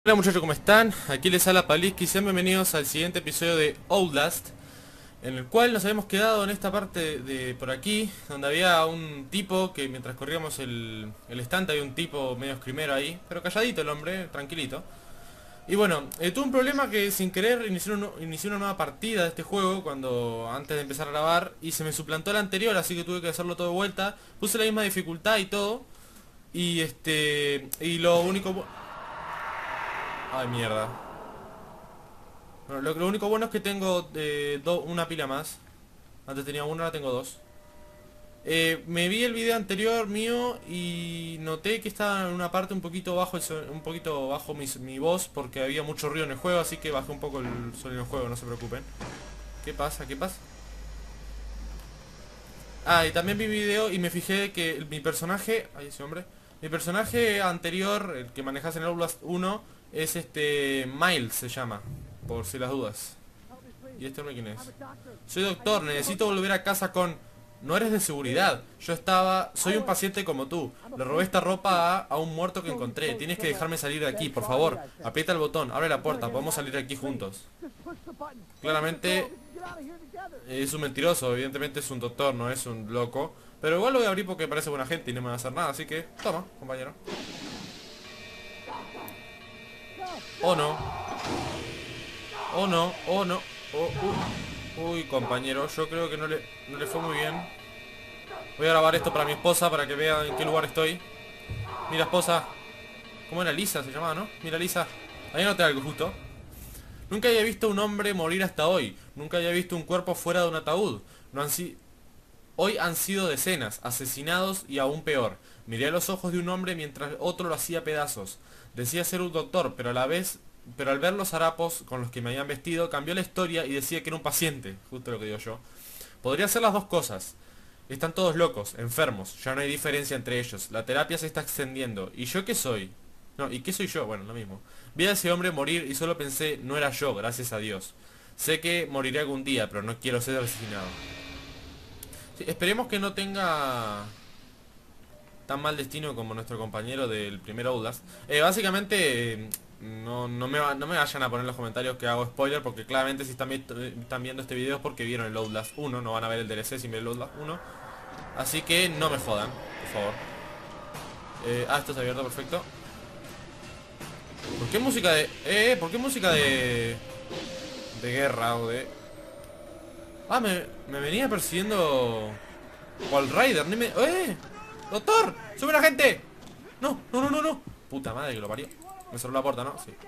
Hola muchachos, ¿cómo están? Aquí les habla Paliski y sean bienvenidos al siguiente episodio de Outlast, en el cual nos habíamos quedado en esta parte de por aquí, donde había un tipo que mientras corríamos el estante había un tipo medio escrimero ahí, pero calladito el hombre, tranquilito. Y bueno, tuve un problema que sin querer inicié una nueva partida de este juego cuando antes de empezar a grabar y se me suplantó la anterior, así que tuve que hacerlo todo de vuelta. Puse la misma dificultad y todo. Y lo único... Ay, mierda. Bueno, lo único bueno es que tengo una pila más. Antes tenía una, ahora tengo dos. Me vi el video anterior mío y noté que estaba en una parte un poquito bajo, un poquito bajo mi voz porque había mucho ruido en el juego, así que bajé un poco el sonido del juego, no se preocupen. ¿Qué pasa? ¿Qué pasa? Ah, y también vi video y me fijé que mi personaje... Ay, ese hombre. Mi personaje anterior, el que manejas en el Outlast 1, es Miles se llama, por si las dudas. ¿Y este hombre quién es? Soy doctor, necesito volver a casa con... No eres de seguridad. Soy un paciente como tú. Le robé esta ropa a un muerto que encontré. Tienes que dejarme salir de aquí, por favor. Aprieta el botón, abre la puerta, podemos salir de aquí juntos. Claramente es un mentiroso, evidentemente es un doctor, no es un loco. Pero igual lo voy a abrir porque parece buena gente y no me va a hacer nada, así que... Toma, compañero. Oh no. Oh no, oh no. Uy, compañero, yo creo que no le fue muy bien. Voy a grabar esto para mi esposa para que vea en qué lugar estoy. Mira, esposa. ¿Cómo era? Lisa se llamaba, ¿no? Mira, Lisa. Ahí noté algo justo. Nunca había visto un hombre morir hasta hoy. Nunca había visto un cuerpo fuera de un ataúd. No han si... Hoy han sido decenas, asesinados y aún peor. Miré a los ojos de un hombre mientras otro lo hacía pedazos. Decía ser un doctor, pero al ver los harapos con los que me habían vestido, cambió la historia y decía que era un paciente. Justo lo que digo yo. Podría ser las dos cosas. Están todos locos, enfermos, ya no hay diferencia entre ellos. La terapia se está extendiendo. ¿Y yo qué soy? No, ¿y qué soy yo? Bueno, lo mismo. Vi a ese hombre morir y solo pensé, no era yo, gracias a Dios. Sé que moriré algún día, pero no quiero ser asesinado. Sí, esperemos que no tenga tan mal destino como nuestro compañero del primer Outlast. Básicamente, no me vayan a poner en los comentarios que hago spoiler, porque claramente si están viendo este video es porque vieron el Outlast 1, no van a ver el DLC sin ver el Outlast 1. Así que no me jodan, por favor. Esto está abierto, perfecto. ¿Por qué música de... ¿por qué música de guerra o de... Ah, me venía persiguiendo... Wall Rider, ni me... ¡Doctor! ¡Sube la gente! No, no, no, no, no. Puta madre que lo parió. Me cerró la puerta, ¿no? Sí.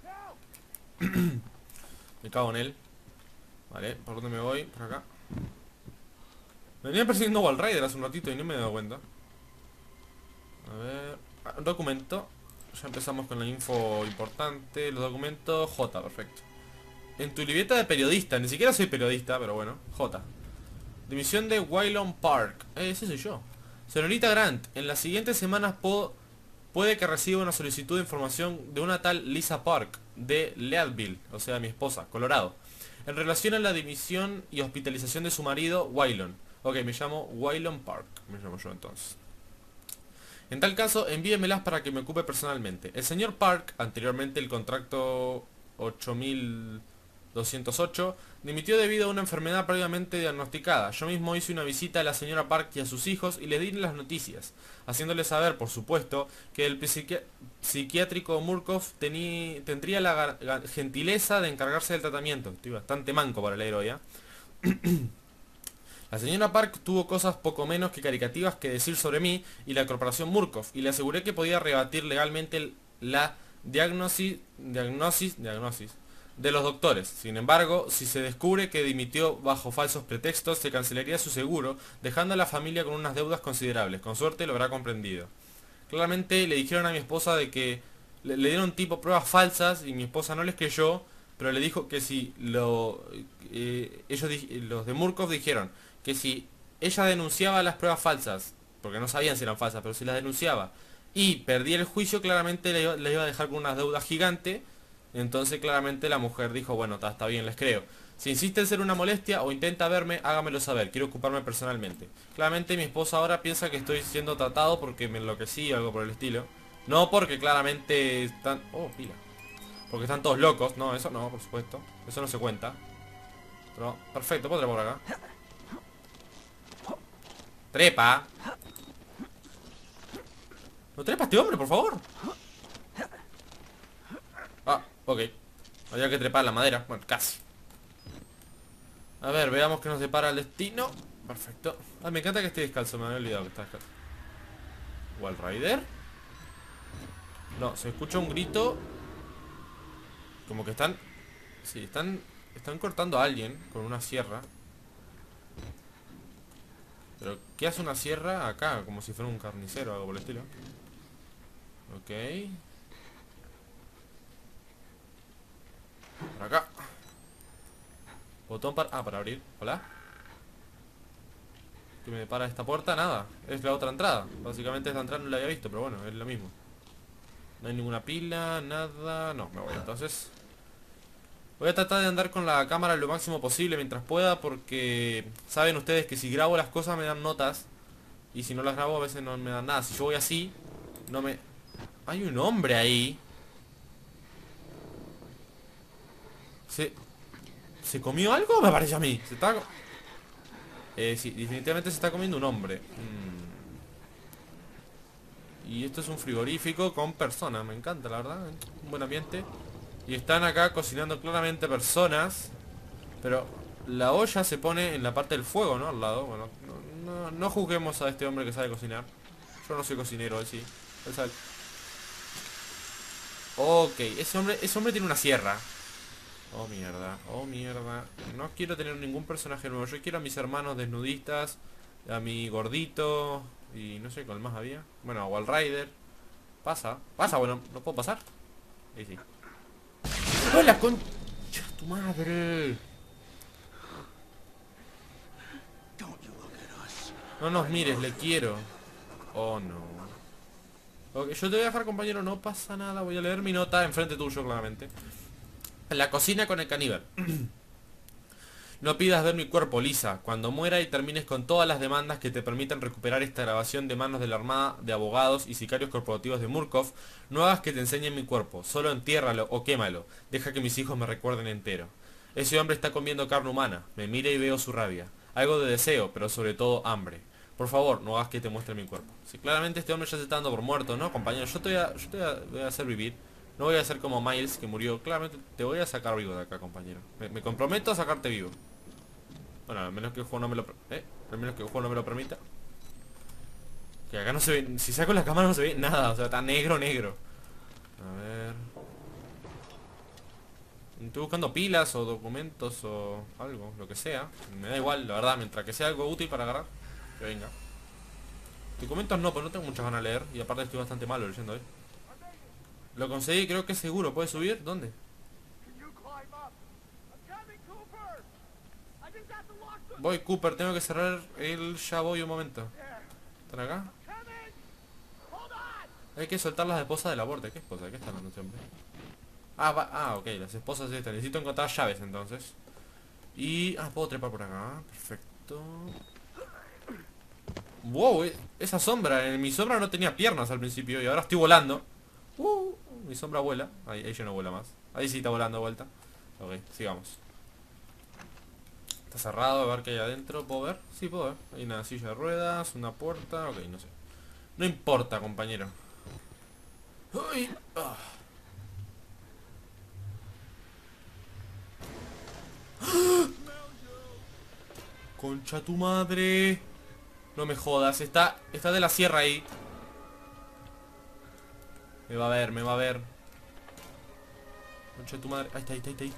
Me cago en él. Vale, ¿por dónde me voy? Por acá. Me venía persiguiendo Wall Rider hace un ratito y no me he dado cuenta. A ver... un documento. Ya empezamos con la info importante. Los documentos J, perfecto. En tu libreta de periodista, ni siquiera soy periodista, pero bueno, J. Dimisión de Wylon Park. Ese soy yo. Señorita Grant, en las siguientes semanas puede que reciba una solicitud de información de una tal Lisa Park, de Leadville, o sea, mi esposa, Colorado, en relación a la dimisión y hospitalización de su marido, Wylon. Ok, me llamo Wylon Park, me llamo yo entonces. En tal caso, envíemelas para que me ocupe personalmente. El señor Park, anteriormente el contrato 8208, dimitió debido a una enfermedad previamente diagnosticada. Yo mismo hice una visita a la señora Park y a sus hijos y les di las noticias, haciéndoles saber, por supuesto, que el psiquiátrico Murkoff tendría la gentileza de encargarse del tratamiento. Estoy bastante manco para leer hoy, ¿eh? La señora Park tuvo cosas poco menos que caricativas que decir sobre mí y la corporación Murkoff, y le aseguré que podía rebatir legalmente la diagnosis de los doctores. Sin embargo, si se descubre que dimitió bajo falsos pretextos, se cancelaría su seguro, dejando a la familia con unas deudas considerables. Con suerte lo habrá comprendido. Claramente le dijeron a mi esposa de que le dieron tipo pruebas falsas y mi esposa no les creyó, pero le dijo que si los de Murkoff dijeron que si ella denunciaba las pruebas falsas, porque no sabían si eran falsas, pero si las denunciaba y perdía el juicio, claramente le iba a dejar con unas deudas gigantes. Entonces claramente la mujer dijo, bueno, está bien, les creo. Si insiste en ser una molestia o intenta verme, hágamelo saber, quiero ocuparme personalmente. Claramente mi esposa ahora piensa que estoy siendo tratado porque me enloquecí o algo por el estilo. No porque claramente están... Oh, pila. Porque están todos locos. No, eso no, por supuesto. Eso no se cuenta. Pero, perfecto, puedo trepar por acá. Trepa. ¿No trepa este hombre, por favor? Ah, ok. Había que trepar la madera. Bueno, casi. A ver, veamos qué nos depara el destino. Perfecto. Ah, me encanta que esté descalzo. Me había olvidado que está descalzo. Wall Rider. No, se escucha un grito. Como que están... Sí, están cortando a alguien con una sierra. Pero, ¿qué hace una sierra acá? Como si fuera un carnicero o algo por el estilo. Ok. Por acá. Botón para... Ah, para abrir. Hola. ¿Qué me depara esta puerta? Nada. Es la otra entrada. Básicamente esta entrada no la había visto, pero bueno, es lo mismo. No hay ninguna pila, nada. No, me voy entonces. Voy a tratar de andar con la cámara lo máximo posible mientras pueda, porque saben ustedes que si grabo las cosas me dan notas. Y si no las grabo a veces no me dan nada. Si yo voy así, no me... Hay un hombre ahí. ¿Se, ¿Se comió algo? Me parece a mí. Se está... sí, definitivamente se está comiendo un hombre. Y esto es un frigorífico con personas. Me encanta, la verdad. Un buen ambiente. Y están acá cocinando claramente personas. Pero la olla se pone en la parte del fuego, ¿no? Al lado. Bueno, no juzguemos a este hombre que sabe cocinar. Yo no soy cocinero, él sí. Él sabe. Ok, ese hombre tiene una sierra. Oh mierda, oh mierda. No quiero tener ningún personaje nuevo. Yo quiero a mis hermanos desnudistas, a mi gordito y no sé cuál más había. Bueno, a Wall Rider. Pasa, bueno, ¿no puedo pasar? Ahí sí. ¡Hola, concha tu madre! No nos mires, le quiero. Oh no. Ok, yo te voy a dejar, compañero, no pasa nada. Voy a leer mi nota enfrente tuyo, claramente. En la cocina con el caníbal. No pidas ver mi cuerpo, Lisa. Cuando muera y termines con todas las demandas que te permitan recuperar esta grabación de manos de la Armada de Abogados y Sicarios Corporativos de Murkoff, no hagas que te enseñen mi cuerpo. Solo entiérralo o quémalo. Deja que mis hijos me recuerden entero. Ese hombre está comiendo carne humana. Me mira y veo su rabia. Algo de deseo, pero sobre todo hambre. Por favor, no hagas que te muestre mi cuerpo. Si claramente este hombre ya se está dando por muerto, ¿no, compañero? Voy a hacer vivir. No voy a ser como Miles, que murió. Claramente te voy a sacar vivo de acá, compañero. Me comprometo a sacarte vivo. Bueno, al menos que el juego no me lo... al menos que el juego no me lo permita. Que acá no se ve... Si saco la cámara no se ve nada. O sea, está negro, negro. A ver... Estoy buscando pilas o documentos o algo, lo que sea. Me da igual, la verdad, mientras que sea algo útil para agarrar. Que venga. Documentos no, pues no tengo muchas ganas de leer. Y aparte estoy bastante malo leyendo hoy. Lo conseguí, creo que es seguro. ¿Puedes subir? ¿Dónde? Voy, Cooper, tengo que cerrar el... Ya voy un momento. ¿Están acá? Hay que soltar las esposas de la borda. ¿Qué esposa? ¿Qué está hablando este hombre? Ok, las esposas de esta. Necesito encontrar llaves entonces. Y... puedo trepar por acá. Perfecto. Wow, esa sombra. Mi sombra no tenía piernas al principio y ahora estoy volando. Mi sombra vuela. Ahí ya no vuela más. Ahí sí está volando de vuelta. Ok, sigamos. Está cerrado, a ver qué hay adentro. ¿Puedo ver? Sí, puedo ver. Hay una silla de ruedas, una puerta. Ok, no sé. No importa, compañero. Uy. Concha tu madre. No me jodas. Está de la sierra ahí. Me va a ver, me va a ver. Concha tu madre. Ahí está, ahí está, ahí está.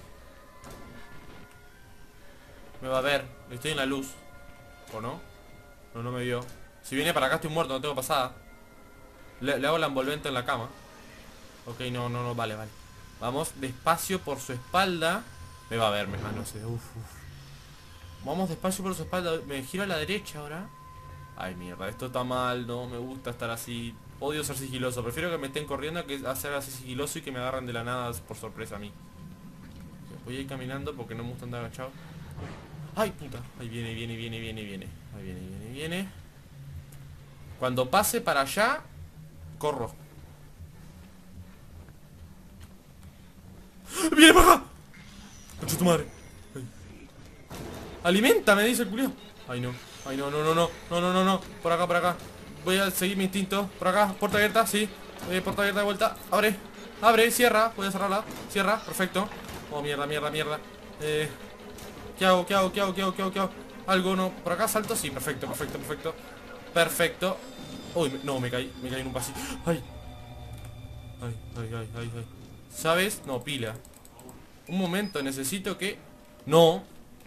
Me va a ver. Estoy en la luz. ¿O no? No, no me vio. Si viene para acá estoy muerto, no tengo pasada. Le hago la envolvente en la cama. Ok, no, vale, vale. Vamos despacio por su espalda. Me va a ver, no sé. Vamos despacio por su espalda. Me giro a la derecha ahora. Ay, mierda, esto está mal. No me gusta estar así. Odio ser sigiloso. Prefiero que me estén corriendo que hacer así sigiloso y que me agarren de la nada por sorpresa a mí. Voy a ir caminando porque no me gusta andar agachado. Ay, puta. Ahí viene. Ahí viene. Cuando pase para allá, corro. ¡Viene para acá! ¡Concha tu madre! Ay. ¡Alimenta! Me dice el culiao. Ay, no. Ay, no, no, no, no. No, no, no, no. Por acá, por acá. Voy a seguir mi instinto. Por acá, puerta abierta, sí. Puerta abierta de vuelta. Abre. Abre, cierra. Voy a cerrarla. Cierra, perfecto. Oh, mierda, mierda, mierda. ¿Qué hago? ¿Qué hago? ¿Qué hago? ¿Qué hago? ¿Qué hago? ¿Qué hago? Algo, no. Por acá salto, sí, perfecto, perfecto, perfecto. Perfecto. Uy, no, me caí en un pasillo. Ay. Ay, ay, ay, ay, ay. ¿Sabes? No, pila. Un momento, necesito que... No.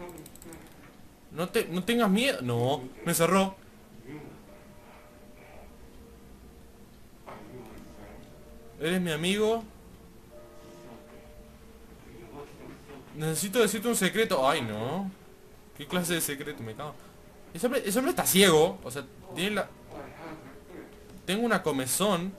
No tengas miedo. No, me cerró. ¿Eres mi amigo? Necesito decirte un secreto. Ay, no. ¿Qué clase de secreto? Me cago. Ese hombre está ciego. O sea, tiene la... Tengo una comezón.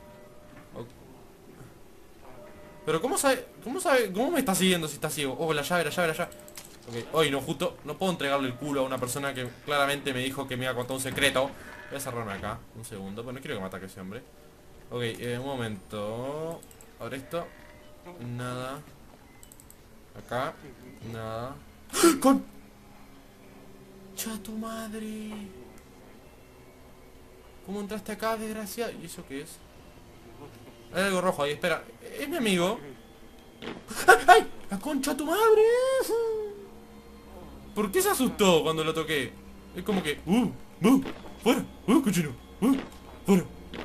Pero ¿cómo sabe? ¿Cómo sabe? ¿Cómo me está siguiendo si está ciego? Oh, la llave, la llave, la llave. Ok, hoy no, justo. No puedo entregarle el culo a una persona que claramente me dijo que me iba a contar un secreto. Voy a cerrarme acá. Un segundo, pero no quiero que me ataque ese hombre. Ok, un momento. Abre esto. Nada. Acá. Nada. ¡Con! ¡Cha tu madre! ¿Cómo entraste acá, desgracia? ¿Y eso qué es? Hay algo rojo ahí, espera. ¿Es mi amigo? ¡Ay! ¡Ay! ¡La concha de tu madre! ¿Por qué se asustó cuando lo toqué? Es como que... ¡Fuera! ¡Cochino! ¡Fuera!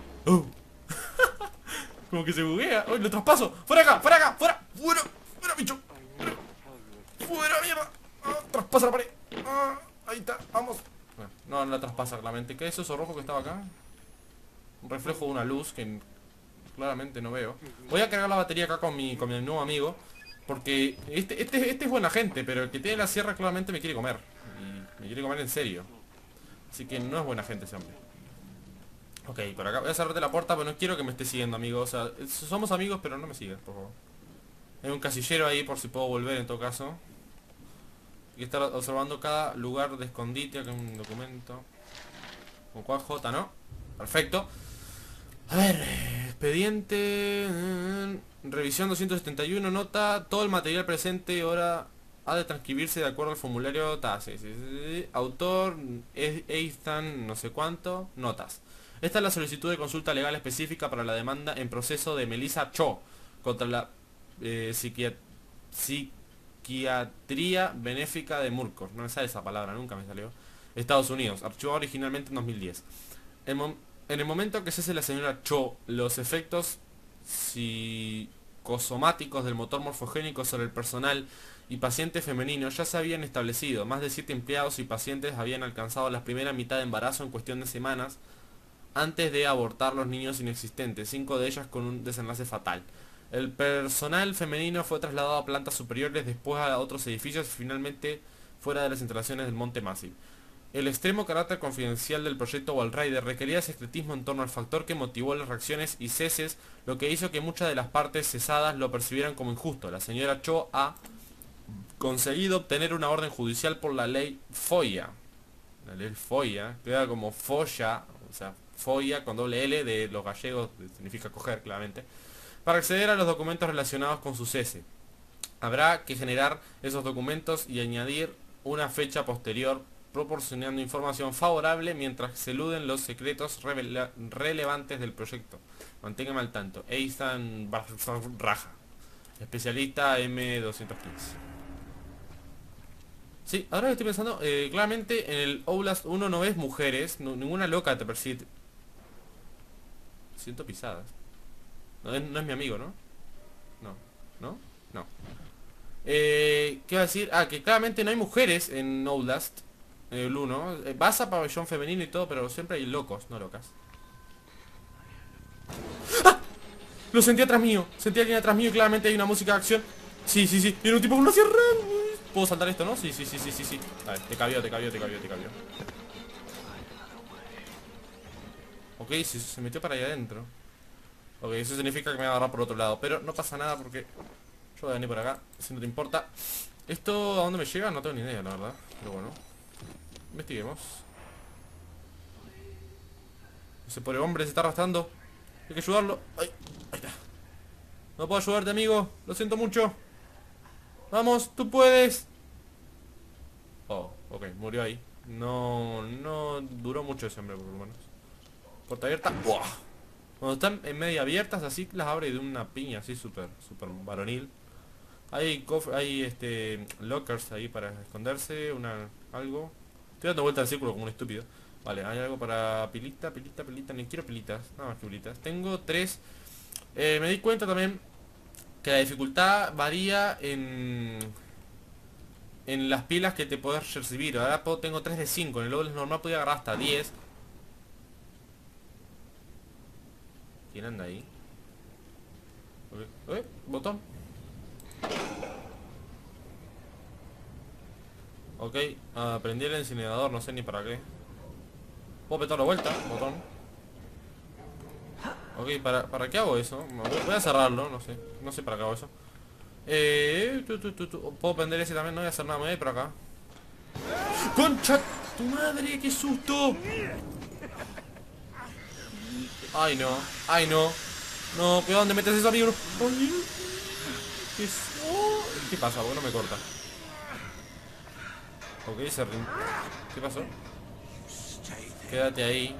Como que se buguea. ¡Uy, lo traspaso! ¡Fuera acá! ¡Fuera acá! ¡Fuera! ¡Fuera! ¡Fuera, bicho! ¡Fuera, mierda! ¡Traspasa la pared! Ahí está, vamos. No la traspasa claramente. ¿Qué es eso rojo que estaba acá? Un reflejo de una luz que claramente no veo. Voy a cargar la batería acá con mi nuevo amigo. Porque este es buena gente, pero el que tiene la sierra claramente me quiere comer. Y me quiere comer en serio. Así que no es buena gente ese hombre. Ok, por acá voy a cerrarte la puerta, pero no quiero que me esté siguiendo, amigo. O sea, somos amigos, pero no me sigas, por favor. Hay un casillero ahí por si puedo volver en todo caso. Hay que estar observando cada lugar de escondite. Acá hay un documento. ¿Con cuál J, no? Perfecto. A ver, expediente... Revisión 271, nota, todo el material presente ahora ha de transcribirse de acuerdo al formulario sí. Autor, Ethan, no sé cuánto, notas. Esta es la solicitud de consulta legal específica para la demanda en proceso de Melissa Cho contra la psiquiatría benéfica de Murcos. No me sale esa palabra, nunca me salió. Estados Unidos, archivado originalmente en 2010. En el momento que cese la señora Cho, los efectos psicosomáticos del motor morfogénico sobre el personal y pacientes femeninos ya se habían establecido. Más de 7 empleados y pacientes habían alcanzado la primera mitad de embarazo en cuestión de semanas antes de abortar los niños inexistentes, 5 de ellas con un desenlace fatal. El personal femenino fue trasladado a plantas superiores, después a otros edificios y finalmente fuera de las instalaciones del Monte Massive. El extremo carácter confidencial del proyecto Walrider requería secretismo en torno al factor que motivó las reacciones y ceses, lo que hizo que muchas de las partes cesadas lo percibieran como injusto. La señora Cho ha conseguido obtener una orden judicial por la ley FOIA. La ley FOIA, queda como folla, o sea, FOIA con doble L de los gallegos, significa coger claramente, para acceder a los documentos relacionados con su cese. Habrá que generar esos documentos y añadir una fecha posterior proporcionando información favorable mientras se eluden los secretos relevantes del proyecto. Manténgame al tanto. Ethan Raja, especialista M215. Sí, ahora que estoy pensando, claramente en el Outlast 1 no ves mujeres, ninguna loca te persigue. Siento pisadas. No es mi amigo, ¿no? No, ¿no? No. ¿Qué iba a decir? Ah, que claramente no hay mujeres en Outlast. El 1. Vas a pabellón femenino y todo, pero siempre hay locos, no locas. ¡Ah! Lo sentí atrás mío. Sentí a alguien atrás mío y claramente hay una música de acción. Sí, sí, sí. Viene un tipo con una sierra. ¿Puedo saltar esto, no? Sí, sí, sí, sí, sí, sí. A ver, te cabió. Ok, sí, se metió para allá adentro. Ok, eso significa que me va a agarrar por otro lado. Pero no pasa nada porque yo voy a venir por acá, si no te importa. ¿Esto a dónde me llega? No tengo ni idea, la verdad. Pero bueno, investiguemos. Ese pobre hombre se está arrastrando. Hay que ayudarlo. Ay, ahí está. No puedo ayudarte, amigo. Lo siento mucho. Vamos, tú puedes. Oh, ok, murió ahí. No duró mucho ese hombre por lo menos. Puerta abierta. ¡Buah! Cuando están en media abiertas así las abre de una piña así súper varonil. Hay lockers ahí para esconderse, algo. Estoy dando vuelta al círculo como un estúpido. Vale, hay algo para pilita, ni quiero pilitas, nada más que pilitas. Tengo tres. Me di cuenta también que la dificultad varía en las pilas que te podés recibir. Ahora tengo 3 de 5, en el doble normal podía agarrar hasta 10. ¿Quién anda ahí? Botón. Ok, prendí el incinerador, no sé ni para qué. Puedo petar la vuelta, botón. Ok, ¿para qué hago eso? Voy a cerrarlo, no sé para qué hago eso. Puedo prender ese también, no voy a hacer nada, me voy para acá. ¡Concha tu madre! ¡Qué susto! Ay no, ay no. No, cuidado donde metes eso, amigo. Ay, ¿qué pasa? ¿Por qué no me corta? Ok, se rindió. ¿Qué pasó? Quédate ahí.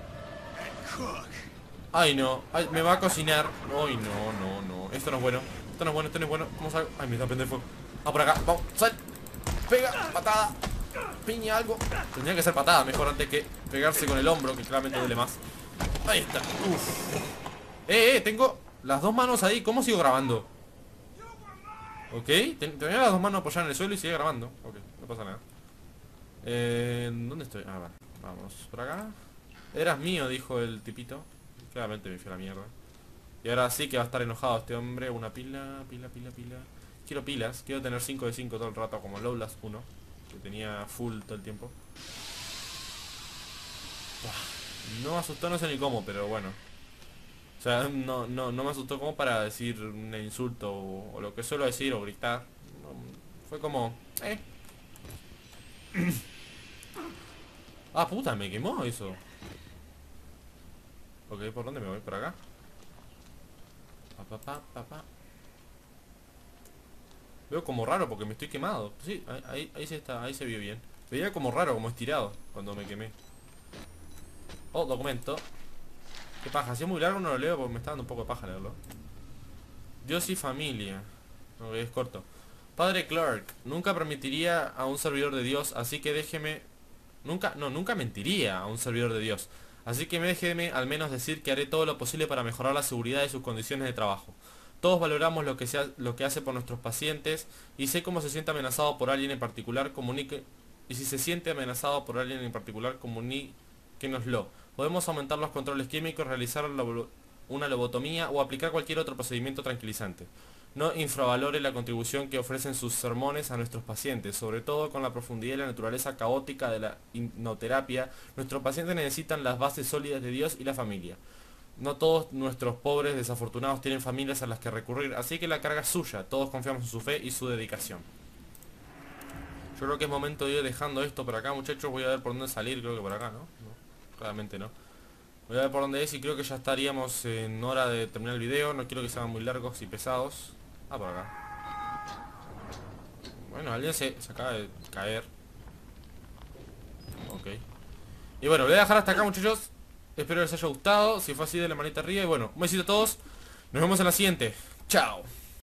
Ay no, ay, me va a cocinar. Ay no. Esto no es bueno. Esto no es bueno, esto no es bueno. ¿Cómo salgo? Ay, me está prendiendo fuego. Ah, por acá, vamos, sal. Pega, patada. Piña, algo. Tendría que ser patada mejor antes que pegarse con el hombro, que claramente duele más. Ahí está. Uf. Tengo las dos manos ahí. ¿Cómo sigo grabando? Ok, tenía las dos manos apoyadas en el suelo y sigue grabando. Ok, no pasa nada. ¿Dónde estoy? Ah, vale. Vamos, por acá. Eras mío, dijo el tipito. Claramente me fui a la mierda. Y ahora sí que va a estar enojado este hombre. Una pila. Quiero pilas, quiero tener 5 de 5 todo el rato como Lowlast 1, que tenía full todo el tiempo. No me asustó, no sé ni cómo, pero bueno. O sea, no me asustó como para decir un insulto o lo que suelo decir o gritar. Fue como... Ah, puta, me quemó eso. Ok, ¿por dónde me voy? ¿Por acá? Pa. Veo como raro porque me estoy quemado. Sí, ahí se está, ahí se vio bien. Veía como raro, como estirado cuando me quemé. Oh, documento. Qué paja, si es muy largo no lo leo porque me está dando un poco de paja leerlo. Dios y familia. Ok, es corto. Padre Clark, nunca permitiría a un servidor de Dios, así que déjeme... Nunca mentiría a un servidor de Dios. Así que déjeme al menos decir que haré todo lo posible para mejorar la seguridad de sus condiciones de trabajo. Todos valoramos lo que hace por nuestros pacientes y sé cómo se siente amenazado por alguien en particular, comunique... Y si se siente amenazado por alguien en particular, comuníquenoslo. Podemos aumentar los controles químicos, realizar una lobotomía o aplicar cualquier otro procedimiento tranquilizante. No infravalore la contribución que ofrecen sus sermones a nuestros pacientes, sobre todo con la profundidad y la naturaleza caótica de la hipnoterapia. Nuestros pacientes necesitan las bases sólidas de Dios y la familia. No todos nuestros pobres desafortunados tienen familias a las que recurrir, así que la carga es suya. Todos confiamos en su fe y su dedicación. Yo creo que es momento de ir dejando esto por acá, muchachos. Voy a ver por dónde salir, creo que por acá, ¿no? Claramente no. Voy a ver por dónde es y creo que ya estaríamos en hora de terminar el video. No quiero que sean muy largos y pesados. Ah, por acá. Bueno, alguien se acaba de caer. Ok. Y bueno, lo voy a dejar hasta acá, muchachos. Espero que les haya gustado. Si fue así, de la manita arriba. Y bueno, un besito a todos. Nos vemos en la siguiente. Chao.